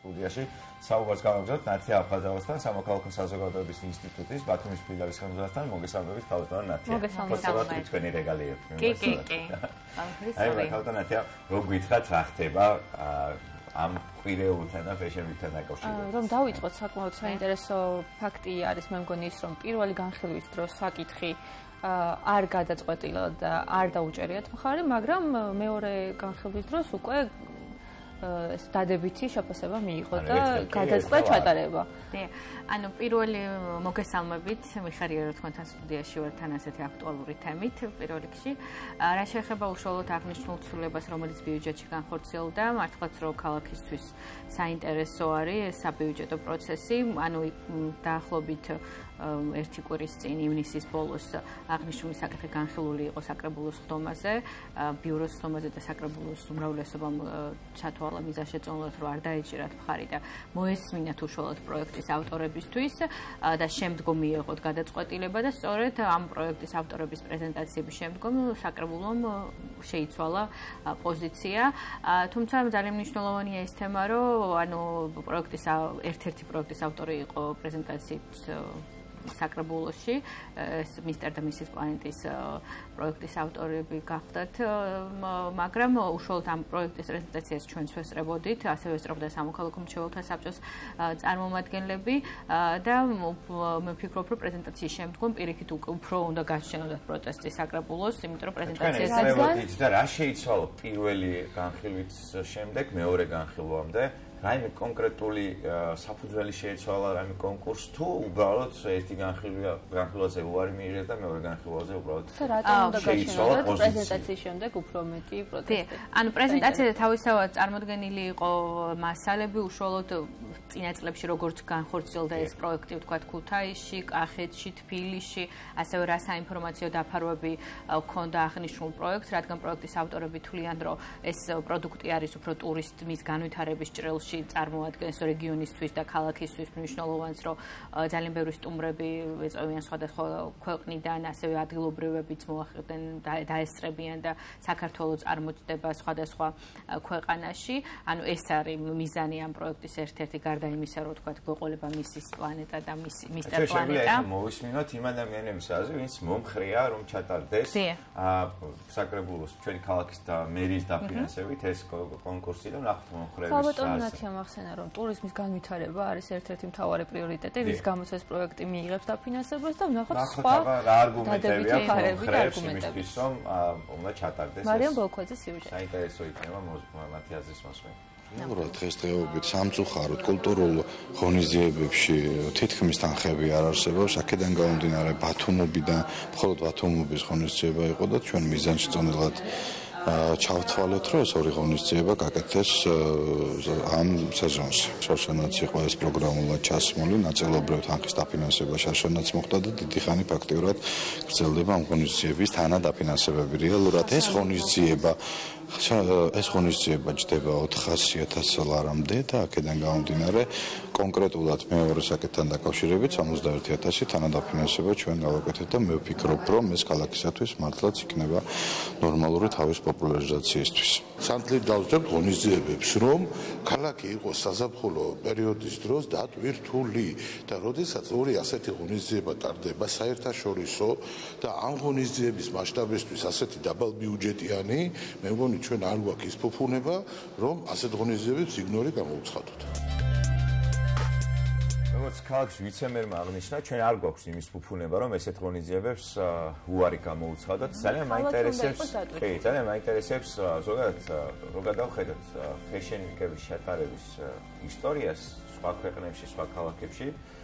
სტუდიაში საუბარს გავაგზავნოთ ნათია აფხაზავასთან, სამოქალაქო საზოგადოების ინსტიტუტის ბათუმის ფილიალის ხელმძღვანელთან. მოგესალმებით, ქალბატონო ნათია. მოგესალმებით. თქვენი რეგალიები. კი. ქალბატონო ნათია, რო გითხრათ რა ხდება ამ კვირეულთან და Fashion Week-თან დაკავშირებით. რომ დავიწყოთ საკმაოდ საინტერესო ფაქტი არის მე მგონი ის რომ პირველი განხილვის დროს საკითხი არ გადაწყვეტილა და არ დაუჭერიათ მხარი, მაგრამ მეორე განხილვის დროს უკვე ეს დადებითი შეფასება მიიღო და გადაწყდა ჩატარება. ანუ პირველი მოგესალმებით, მიხარია რომ თქვენთან სტუდიაში ვარ თან ასეთი აქტუალური თემით პირველ რიგში. რა შეეხება უშუალოდ აღნიშნულ ცვლილებას, რომელიც ბიუჯეტში განხორციელდა, მართლაც რომ ქალაქისთვის საინტერესო არის საბიუჯეტო პროცესი, ანუ დაახლოებით ერთი კვირის წინ ივნისის ბოლოს აღნიშნული საკითხი განხილული იყო საკრებულოს ხდომაზე, ბიუროს ხდომაზე და საკრებულოს უმრავლესობამ ჩათვალა მიზანშეწონილად, რომ არ დაეჭირათ მხარი და მოესმინათ უშუალოდ პროექტის ავტორებისთვის და შემდგომ მიიღოთ გადაწყვეტილება და სწორედ ამ პროექტის ავტორების პრეზენტაციების შემდგომ საკრებულომ შეიცვალა პოზიცია. თუმცა ძალიან მნიშვნელოვანია ის თემა, რომ ანუ პროექტის ერთ-ერთი პროექტის ავტორი იყო პრეზენტაციის საკრებულოში, მისტერ და მისის პლანეტის პროექტის ავტორები გახდათ, მაგრამ უშუალოდ ამ პროექტის პრეზენტაციას ჩვენც ვესწრებოდით, ასევე ვესწრებოდა სამოქალაქო მრჩეველთა საბჭოს წარმომადგენლები და მე ვფიქრობ, რომ პრეზენტაციის შემდგომ პირიქით უფრო უნდა გაჩვენოდათ პროტესტი საკრებულოს, იმიტომ რომ პრეზენტაციას და რა შეიცვალა პირველი განხილვის შემდეგ მეორე განხილვამდე? რაიმე კონკრეტული საფუძველი შეეცვალა რაიმე კონკურს თუ უბრალოდ ერთი განხილვაზე უარი მიიღეს და მეორე განხილვაზე უბრალოდ შეიცვალა პრეზენტაციის შემდეგ უფრო მეტი პროტესტი. ანუ პრეზენტაციაზე თავისთავად წარმოდგენილი იყო მასალები უშუალოდ წინა წლებში როგორც განხორციელდა ეს პროექტი ვთქვათ ქუთაისში, კახეთში, თბილისში, ასევე რა საინფორმაციო დაფარვები ჰქონდა აღნიშნულ პროექტს, რადგან პროექტის ავტორები თვლიან, რომ ეს პროდუქტი არის უფრო ტურისტების განვითარების ჭრილში წარმოადგენს რეგიონისთვის და ქალაქისთვის მნიშვნელოვანს, რომ ძალიან ბევრი სტუმრები ეწევიან სხვადასხვა ქვეყნიდან, ასევე ადგილობრივებიც მოახერხებენ დაესწრებიან და საქართველოს წარმოჩნდება სხვადასხვა ქვეყანაში. ანუ ეს არის მიზანი ამ პროექტის ერთ-ერთი გარდა იმისა, რომ თქვათ გვეყოლება მისის პლანეტა და მისტერ პლანეტა. მოვისმინოთ იმ ადამიანების აზრი, ვინც მომხრეა რომ ჩატარდეს საკრებულოს ჩვენი ქალაქის და მერის დაფინანსებით ეს კონკურსი და ნახოთ მომხრეების ახსენა რომ ტურიზმის განვითარება არის ერთ-ერთი მთავარი პრიორიტეტი, რის გამოც ეს პროექტი მიიღებს დაფინანსებას და ვნახოთ სხვა არგუმენტებია იმისთვის, რომ უნდა ჩატარდეს ეს. მარიამ ბოლქვაძის სიუჟეტი. საინტერესო იქნება მათიაზის მოსმენა. ნამდვილად დღესდღეობით სამწუხაროდ კულტურულ ღონისძიებებში თითქმის თანხები არ არსებობს. აქედან გამომდინარე ბათუმობიდან მხოლოდ ბათუმობის ღონისძიება იყო და ჩვენ მიზანშეწონილად ჩავთვალეთ, რომ ეს ორი ღონისძიება გაკეთდეს ამ სეზონში. შარშანაც იყო ეს პროგრამულად ჩასმული, ნაწილობრივ თანხის დაფინანსება შარშანაც მოხდა და დიდი ხანი ფაქტიურად გრძელდება ამ ღონისძიების თანადაფინანსებები. რეალურად ეს ღონისძიება ჯდება 400,000 ლარამდე და აქედან გამომდინარე კონკრეტულად მეორე საკითხთან დაკავშირებით 71,000 თანადაფინანსება ჩვენ გავაკეთეთ და მე ვფიქრობ, რომ ეს ქალაქისათვის მართლაც იქნება ნორმალური თავის პოპულარიზაციისთვის. სანთლით დავსვათ ღონისძიებებს, რომ ქალაქი იყოს საზაფხულო პერიოდის დროს დატვირთული და როდესაც ორი ასეთი ღონისძიება ტარდება საერთაშორისო და ამ ღონისძიების მასშტაბისთვის ასეთი დაბალბიუჯეტიანი, მე მგონი ჩვენ არ გვაქვს ის ფუფუნება, რომ ასეთ ღონისძიებებს იგნორი გამოვცხადოთ. როგორც ქალაქის ვიცემერმა აღნიშნა, ჩვენ არ გვაქვს იმის ფუფუნება, რომ ესეთ ღონისძიებებს უარი გამოუცხადოთ. ძალიან მაინტერესებს ზოგადად რო გადავხედოთ Fashion Week-ების ჩატარების ისტორიას სხვა ქვეყნებში, სხვა ქალაქებში,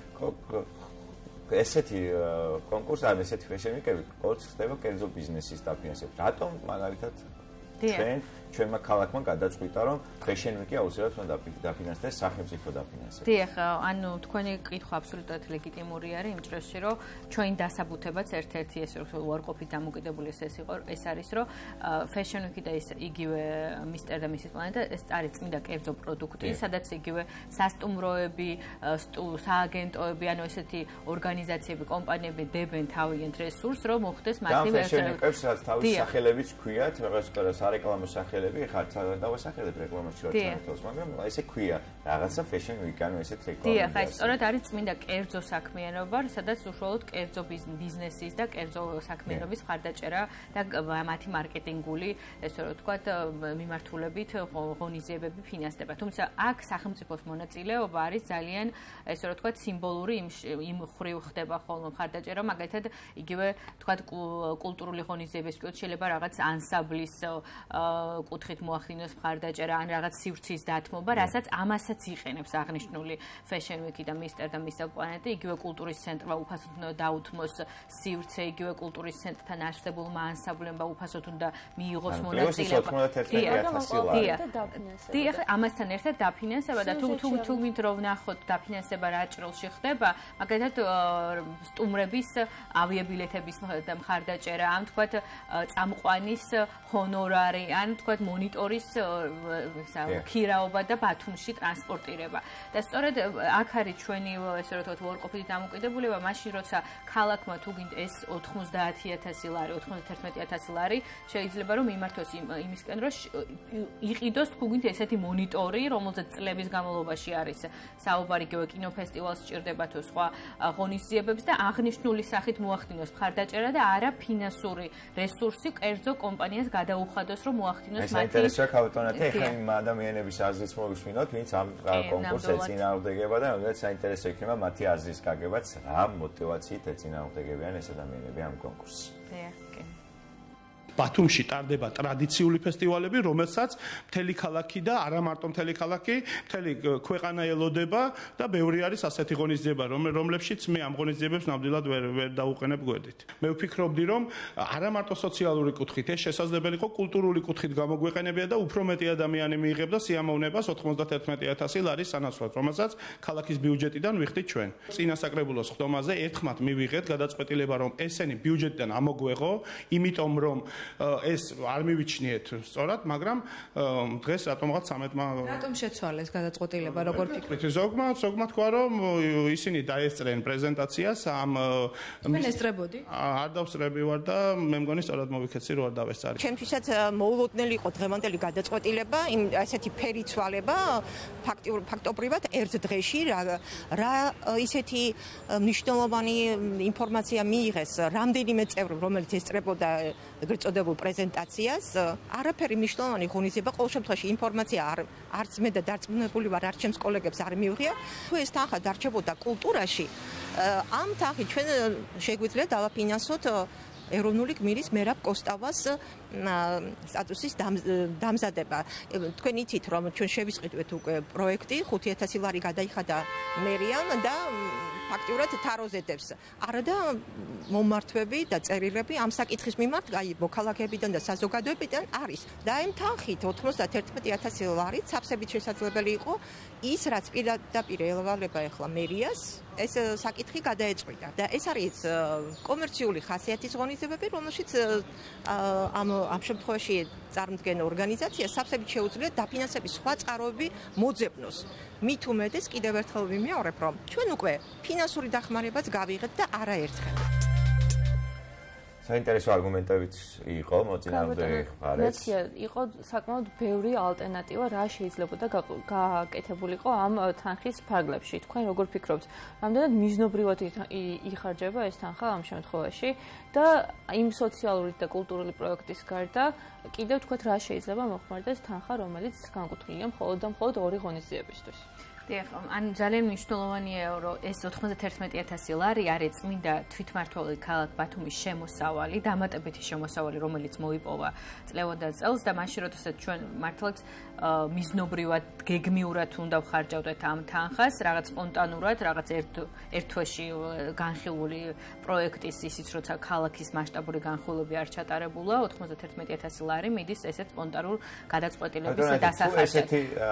ესეთი კონკურსი, ან ესეთი Fashion Week-ები ყოველთვის ხდება კერძო ბიზნესის დაფინანსებით. რატომ მაგალითად ჩვენმა ქალაქმა გადაწყვიტა, რომ Fashion Week-ი აუცილებლად უნდა დაფინანსდეს სახელმწიფო დაფინანსებით. დიახ, ანუ თქვენი კითხვა აბსოლუტურად ლეგიტიმური არის იმ წრეში, რომ ჩვენ დასაბუთებაც ერთ-ერთი ეს უარყოფით დამოკიდებული ეს არის, რომ Fashion Week-ი და ის იგივე მისტერ და მისის პლანეტა ეს არის წმინდა კერძო პროდუქტი, სადაც იგივე სასტუმროები, სააგენტოები, ანუ ესეთი ორგანიზაციები, კომპანიები დებენ თავიანთ რესურსს, რომ მოხდეს მათი Fashion Week-ებს რაც თავის სახელებიც ქვიათ, რაღაც სარეკლამო სახელები, ხართ დავასახელებ რეკლამაში რა ჩართავს, მაგრამ ესე ქვია რაღაცა fashion week- ანუ ესეთ რეკლამა. დიახ, ეს სწორედ არის წმინდა კერძო საქმიანობა, სადაც უშუალოდ კერძო ბიზნესის და კერძო საქმიანობის მხარდაჭერა და მათი მარკეტინგული, ესე რომ ვთქვათ, მიმართულებით ღონისძიებები ფინანსდება. თუმცა აქ სახელმწიფოს მონაწილეობა არის ძალიან, ესე რომ ვთქვათ, სიმბოლური იმ ხრივ ხდება ხოლმე მხარდაჭერა, მაგალითად, იგივე ვთქვათ, კულტურული ღონისძიებების კუთხით შეიძლება რაღაც ანსამბლის კუთხით მოახდინოს მხარდაჭერა, ან რაღაც სივრცის დათმობა, რასაც ამასაც იყენებს აღნიშნული Fashion Week და Mr. და Mrs. Planet, იგივე კულტურის ცენტრმა უფასოდ დაუთმოს სივრცე, იგივე კულტურის ცენტრთან არსებულმა ანსამბლებმა უფასოდ უნდა მიიღოს მონაწილეობა. დიახ, ამასთან ერთად დაფინანსება და თუ გინდ რომ ვნახოთ დაფინანსება რა ჭრილში ხდება, მაგალითად სტუმრების ავიაბილეთების მხარდაჭერა, ან თქვათ წამყვანის ჰონორარი, ან თქვათ მონიტორის ქირაობა და ბათუმში ტრანსპორტირება. და სწორედ აქ არის ჩვენი ესე რომ ვთქვათ უარყოფითი დამოკიდებულება, მაშინ როცა ქალაქმა თუ გინდ ეს 90000 ლარი, 91000 ლარი შეიძლება რომ მიმართოს იმისკენ რომ იყიდოს თუ გინდ ესეთი მონიტორი, რომელზეც წლების განმავლობაში არის საუბარი კინოფესტივალს სჭირდება თუ სხვა ღონისძიებებს და აღნიშნული სახით მოახდინოს მხარდაჭერა და არა ფინანსური რესურსი კერძო კომპანიას გადაუხადოს რომ მოახდინოს მათი. საინტერესოა ქავტონათი, ეხლა იმ ადამიანების აზრიც მოვისმინოთ, ვინც ამ კონკურსს ეწინააღმდეგება და მაგალითად საინტერესო იქნება მათი აზრის გაგებაც, რა მოტივაციით ეწინააღმდეგებიან ეს ადამიანები ამ კონკურსს. ბათუმში ტარდება ტრადიციული ფესტივალები, რომელსაც მთელი ქალაქი და არა მარტო მთელი ქალაქი, მთელი ქვეყანა ელოდება და ბევრი არის ასეთი ღონისძიება, რომლებშიც მე ამ ღონისძიებებს ნამდვილად ვერ დავუყენებ გვერდით. მე ვფიქრობდი, რომ არა მარტო სოციალური კუთხით, ეს შესაძლებელი იყო კულტურული კუთხით გამოგვეყენებია და უფრო მეტი ადამიანი მიიღებდა სიამოვნებას 91000 ლარის სანაცვლოდ, რომელსაც ქალაქის ბიუჯეტიდან ვიხდით ჩვენ. წინასაკრებულოს ხდომაზე ერთხმად მივიღეთ გადაწყვეტილება, რომ ესენი ბიუჯეტიდან ამოგვეღო, იმიტომ რომ ეს არ მივიჩნიეთ სწორად, მაგრამ დღეს რატომღაც 13-მა რატომ შეცვალეს გადაწყვეტილება, როგორ ფიქრობთ? ზოგმა თქვა, რომ ისინი დაესწრენ პრეზენტაციას ამ თქვენ ესწრებოდი? არ დავსწრები ვარ და მე მგონი სწორად მოვიქეცი რომ არ დავესწარი. ჩემთვისაც მოულოდნელი იყო დღევანდელი გადაწყვეტილება, ესეთი ფერი ცვალება ფაქტობრივად ერთ დღეში რა ისეთი მნიშვნელოვანი ინფორმაცია მიიღეს რამდენიმე წევრი, რომელიც ესწრებოდა ეგრეთ წოდებულ პრეზენტაციას, არაფერი მნიშვნელოვანი ღონისძიება, ყოველ შემთხვევაში ინფორმაცია არც მე და დარწმუნებული ვარ, არც ჩემს კოლეგებს არ მიუღია. თუ ეს თანხა დარჩებოდა კულტურაში, ამ თანხით ჩვენ შეგვიძლია დავაფინანსოთ ეროვნული გმირის მერაბ კოსტავას სტატუსის დამზადება. თქვენ იცით, რომ ჩვენ შევისყიდვეთ უკვე პროექტი, 5000 ლარი გადაიხადა მერიამ და ფაქტიურად თაროზედებს. არა და მომმართველები და წერილები ამ საკითხის მიმართ, აი მოქალაქეებიდან და საზოგადოებიდან არის. და ამ თანხით 91000 ლარი სავსებით შესაძლებელი იყო ის, რაც პირდაპირ ევალება ახლა მერიას, ეს საკითხი გადაეწყვიტა. და ეს არის კომერციული ხასიათის ღონისძიებები, რომელშიც ამ შემთხვევაში წარმდგენ ორგანიზაციას სავსებით შეუძლია დაფინანსების სხვა წყაროები მოძებნოს. მით უმეტეს კიდევ ერთხელ ვიმეორებ, რომ ჩვენ უკვე ფინანსური დახმარებაც გავიღეთ და არაერთხელ. საინტერესო არგუმენტებიც იყო მოწინააღმდეგე მხარეს. იყო საკმაოდ ბევრი ალტერნატივა, რა შეიძლებოდა გაკეთებულიყო ამ თანხის ფარგლებში. თქვენ როგორ ფიქრობთ, რამდენად მიზნობრივად იხარჯება ეს თანხა ამ შემთხვევაში და იმ სოციალური და კულტურული პროექტის გარდა კიდევ თქვენ რა შეიძლება მოხმარდეს თანხა, რომელიც განკუთვნილია მხოლოდ და მხოლოდ ორი ღონისძიებისთვის? დიახ, ან ძალიან მნიშვნელოვანია, რომ ეს 91000 ლარი არის წმინდა თვითმმართველი ქალაქ ბათუმის შემოსავალი, დამატებითი შემოსავალი, რომელიც მოიპოვა წლევანდელ წელს და მაშინ როდესაც ჩვენ მართლაც მიზნობრივად, გეგმიურად უნდა ვხარჯავდეთ ამ თანხას, რაღაც სპონტანურად, რაღაც ერთ თვეში განხილული პროექტის ისიც, როცა ქალაქის მასშტაბური განხილვები არ ჩატარებულა, 91000 ლარი მიდის ესეთ სპონტანურ გადაწყვეტილების დასახასად.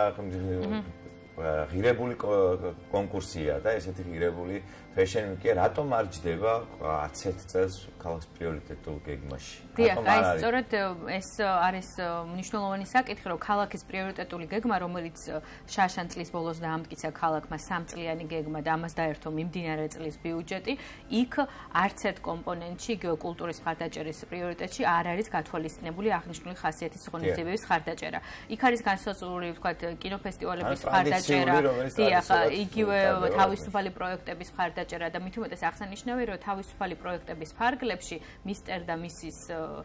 ღირებული კონკურსია და ესეთი ღირებული Fashion Week-ი რატომ არ ჯდება 10 წელს ქალაქის პრიორიტეტულ გეგმაში? დიახ, აი სწორედ ეს არის მნიშვნელოვანი საკითხი, რომ ქალაქის პრიორიტეტული გეგმა, რომელიც შაშან წლის ბოლოს დაამტკიცა ქალაქმა 3 წლიანი გეგმა და ამას დაერთო მიმდინარე წლის ბიუჯეტი, იქ არც ერთ კომპონენტში, იგივე კულტურის მხარდაჭერის პრიორიტეტში არ არის გათვალისწინებული აღნიშნული ხასიათის ღონისძიებების მხარდაჭერა. იქ არის განსაზღვრული, ვთქვათ, კინოფესტივალების მხარდაჭერა. მხარდაჭერა. დიახ, იგივე თავისუფალი პროექტების მხარდაჭერა და მით უმეტეს აღსანიშნავია, რომ თავისუფალი პროექტების ფარგლებში მისტერ და მისის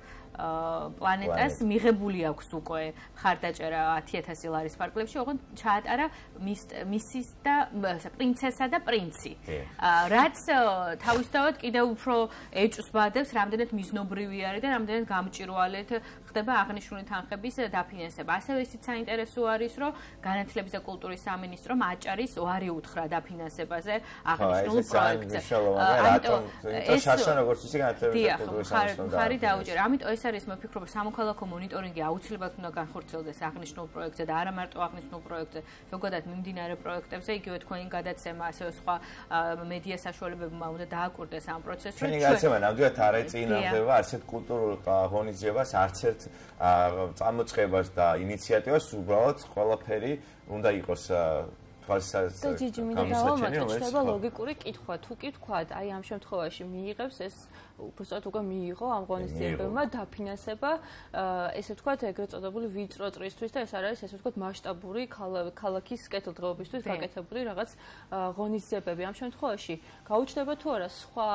პლანეტას მიღებული აქვს უკვე მხარდაჭერა 10000 ლარის ფარგლებში, ოღონდ ჩაატარა მისის და პრინცესა და პრინცი. რაც თავისთავად კიდევ უფრო ეჭვს ბადებს, რამდენად მიზნობრივი არის და რამდენად გამჭირვალედ ხდება აღნიშნული თანხების დაფინანსება. ასევე ისიც საინტერესო არის, რომ განათლების და კულტურის სამინისტრომ აჭარის ვარი უთხრა დაფინანსებაზე აღნიშნულ პროექტზე. ამიტომ ეს შაშა როგორც ისე განათლების და კულტურის სამინისტრომ ხარი დაუჭერა. ამიტომ ეს არის, მე ვფიქრობ, სამოქალაქო მონიტორინგი აუცილებლად უნდა განხორციელდეს აღნიშნულ პროექტზე და არა მარტო აღნიშნულ პროექტზე, ზოგადად მიმდინარე პროექტებზე, იგივე თქვენი გადაცემა, ასევე სხვა მედია საშუალებებმა უნდა დააკვირდეს ამ პროცესს. ჩვენი გადაცემა ნამდვილად არ ეწინააღმდება ასეთ კულტურულ ღონისძიებას, არც ერთ წამოწყებას და ინიციატივას, უბრალოდ ყველაფერი უნდა იყოს და ჯიჯი მინდა დავამატო, შეიძლება ლოგიკური კითხვა, თუ კი თქვათ, აი ამ შემთხვევაში მიიღებს ეს უბრალოდ უკვე მიიღო ამ ღონისძიებებმა დაფინანსება, ესე ვთქვათ, ეგრეთ წოდებული ვიწრო წრისთვის და ეს არის ესე ვთქვათ მასშტაბური ქალაქის კეთილდღეობისთვის გაკეთებული რაღაც ღონისძიებები. ამ შემთხვევაში გაუჩნდება თუ არა სხვა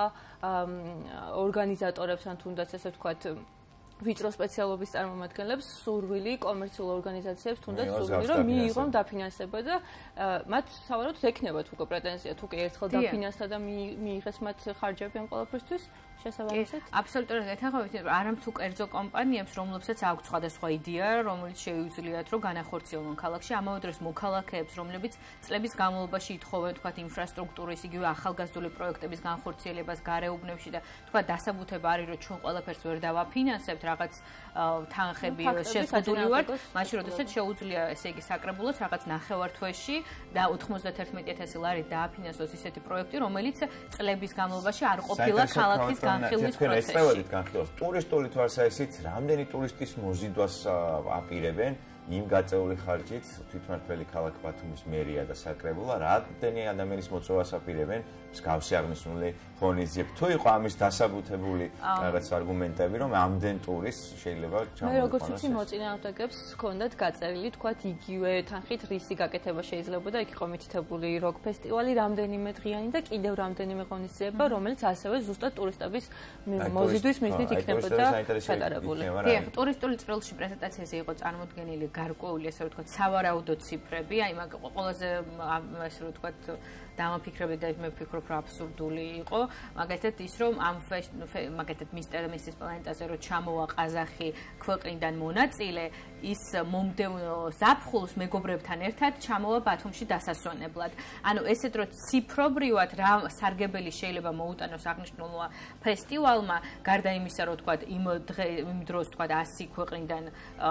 ორგანიზატორებს ან თუნდაც ესე ვთქვათ ვიწრო სპეციალობის წარმომადგენლებს სურვილი კომერციულ ორგანიზაციებს თუნდაც სურვილი რომ მიიღონ დაფინანსება და მათ სავარაუდოდ ექნებათ უკვე პრეტენზია თუ კი ერთხელ დაფინანსდა და მიიღეს მათ ხარჯები ამ ყველაფრისთვის შესაბამისად აბსოლუტურად ეთახავით არამთუ კერძო კომპანიებს რომლებსაც აქვს სხვადასხვა იდეა რომელიც შეუძლიათ რომ განახორციელონ ქალაქში ამავე დროს მოქალაქეებს რომლებიც წლების განმავლობაში ითხოვენ თქვათ ინფრასტრუქტურის იგივე ახალგაზრდული პროექტების განხორციელებას გარეუბნებში და თქვათ დასაბუთება არის რომ ჩვენ ყველაფერს ვერ დავაფინანსებთ რაღაც თანხები შეზღუდული ვართ მაშინ როდესაც შეუძლია ესე იგი საკრებულოს რაღაც ნახევართვეში და 91000 ლარი დააფინანსოს ისეთი პროექტი რომელიც წლების განმავლობაში არ ყოფილა ქალაქის განხილვის პროცესში. ტურისტული თვალსაზრისით რამდენი ტურისტის მოზიდვას აპირებენ იმ გაწეული ხარჯით თვითმმართველი ქალაქ ბათუმის მერია და საკრებულა რამდენი ადამიანის მოწვევას აპირებენ მსგავსი აღნიშნული ღონისძიებები. თუ იყო ამის დასაბუთებული რაღაც არგუმენტები, რომ ამდენ ტურისტს შეიძლება ჩამოყალიბდეს. მე როგორც ვიცი მოწინააღმდეგებს ჰქონდათ გაწერილი, თქვათ იგივე თანხით რისი გაკეთება შეიძლებოდა, იქ იყო მითითებული როკ ფესტივალი, რამდენიმე დღიანი და კიდევ რამდენიმე ღონისძიება, რომელიც ასევე ზუსტად ტურისტების მოზიდვის მიზნით იქნებოდა ჩატარებული. დიახ, ტურისტული წრილში პრეზენტაციაზე იყო წარმოდგენილი გარკვეული ესე ვთქვათ სავარაუდო ციფრები, აი მაგ ყველაზე ესე ვთქვათ დამაფიქრები და მე ვფიქრობ რომ აბსურდული იყო მაგალითად ის რომ ამ მაგალითად მისტერ მისის პლანეტაზე რომ ჩამოვა ყაზახი ქვეყნიდან მონაწილე ის მომდევნო ზაფხულს მეგობრებთან ერთად ჩამოვა ბათუმში დასასვენებლად ანუ ესეთ რომ ციფრობრივად რა სარგებელი შეიძლება მოუტანოს აღნიშნულმა ფესტივალმა გარდა იმისა რომ თქვა იმ დროს თქვა 100 ქვეყნიდან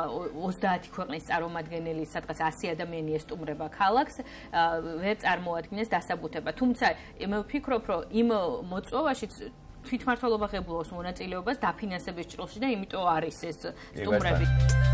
30 ქვეყნის წარმომადგენელი სადღაც 100 ადამიანი ესტუმრება ქალაქს ვერ წარმოადგენს დასაბუთება თუმცა მე ვფიქრობ რომ იმ მოწვევაში თვითმმართველობა ღებულობს მონაწილეობას დაფინანსების ჭრილში და იმიტომ არის ეს სტუმრები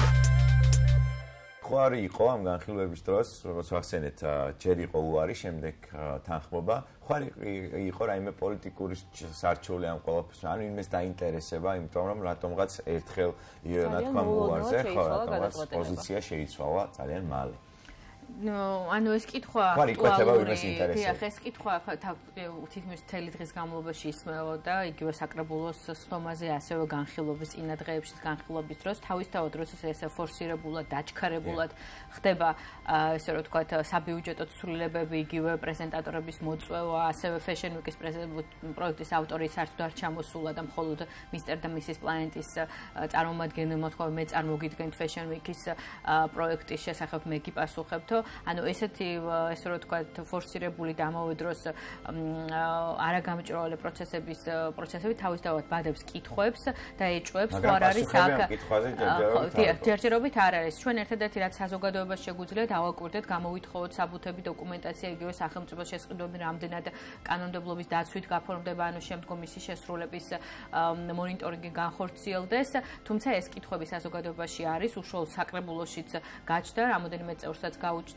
ხوارი იყო ამ განხილვების დროს, როგორც ვახსენეთ, ჯერ იყო უარი, შემდეგ თანხმობა. ხوارი იყო რაიმე პოლიტიკური სარჩეული ამ ყველაფერს, ანუ იმეს დაინტერესება, იმიტომ რომ რატომღაც ერთხელ რა თქმა უარზე, ხო, რატომღაც პოზიცია შეიცვალა ძალიან მალე. ანუ ეს კითხვა აქტუალური დიახ ეს კითხვა თითქმის მთელი დღის განმავლობაში ისმეოდა იგივე საკრებულოს სხდომაზე ასევე განხილვების წინა დღეებში განხილვების დროს თავისთავად როდესაც ეს ფორსირებულად დაჩქარებულად ხდება ესე რომ ვთქვათ საბიუჯეტო ცვლილებები იგივე პრეზენტატორების მოწვევა ასევე Fashion Week-ის პროექტის ავტორი საერთოდ არ ჩამოსულა და მხოლოდ მისტერ და მისის პლანეტის წარმომადგენელმა თქვა მე წარმოგიდგენთ Fashion Week-ის პროექტის შესახებ მე გიპასუხებთო ანუ ესეთი ესე რომ ვთქვათ ფორსირებული და ამავე დროს არაგამჭრვალე პროცესები თავისთავად ბადებს კითხვებს და ეჭვებს ხო არ არის აქ ჯერჯერობით არ არის ჩვენ ერთადერთი რაც საზოგადოებას შეგვიძლია დავაკვირდეთ გამოვითხოვოთ საბუთები დოკუმენტაცია იგივე სახელმწიფო შესყიდვები რამდენად კანონმდებლობის დაცვით გაფორმდება ანუ შემდგომ მისი შესრულების მონიტორინგი განხორციელდეს თუმცა ეს კითხვები საზოგადოებაში არის უშუალოდ საკრებულოშიც გაჩნდა რამოდენიმე წევრსაც გაუჩნდა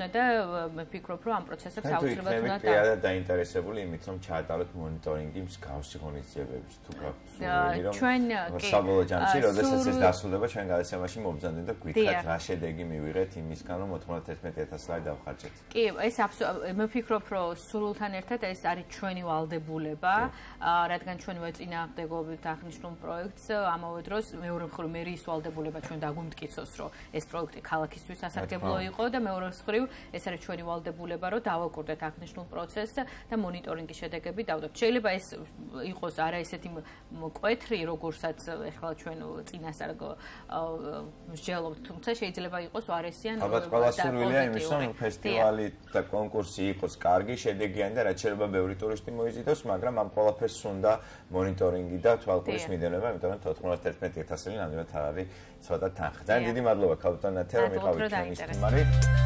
გაუჩნდა და მე ვფიქრობ, რომ ამ პროცესებს აუცილებლად უნდა და დაინტერესებული იმით, რომ ჩაატაროთ მონიტორინგი მსგავსი ღონისძიებების თუ გაქვთ. ჩვენ საბოლოო ჯამში, როდესაც ეს დასრულდება, ჩვენ გადაცემაში მობრძანდნენ და გვითხრათ რა შედეგი მივიღეთ იმისგან, რომ 91,000 ლარი დავხარჯეთ. კი, ეს მე ვფიქრობ, რომ სრულთან ერთად ეს არის ჩვენი ვალდებულება, რადგან ჩვენ ვეწინააღმდეგობთ აღნიშნულ პროექტს, ამავე დროს მეორე მხრივ მერის ვალდებულება ჩვენ დაგვიმტკიცოს, რომ ეს პროექტი ქალაქისთვის სასარგებლო იყო და მეორე მხრივ ეს არის ჩვენი ვალდებულება, რომ დავაკურდეთ აღნიშნულ პროცესს და მონიტორინგის შედეგები დავდოთ. შეიძლება ეს იყოს არა ესეთი მკვეთრი, როგორცაც ეხლა ჩვენ წინასწარ მსჯელობთ, თუმცა შეიძლება იყოს უარესიან და ალბათ ყველა სურვილია იმის, რომ ფესტივალი და კონკურსი იყოს კარგი, შედეგიანი და რაც შეიძლება ბევრი ტურისტი მოიზიდოს, მაგრამ ამ ყველაფერს უნდა მონიტორინგი და თვალყურის მიდევნება, იმიტომ რომ 91,000 ნამდვილად არ არის ცოტა თანხა. ძალიან დიდი მადლობა ქალბატონ ნათია, რომ იყავით ჩვენი სტუმარი.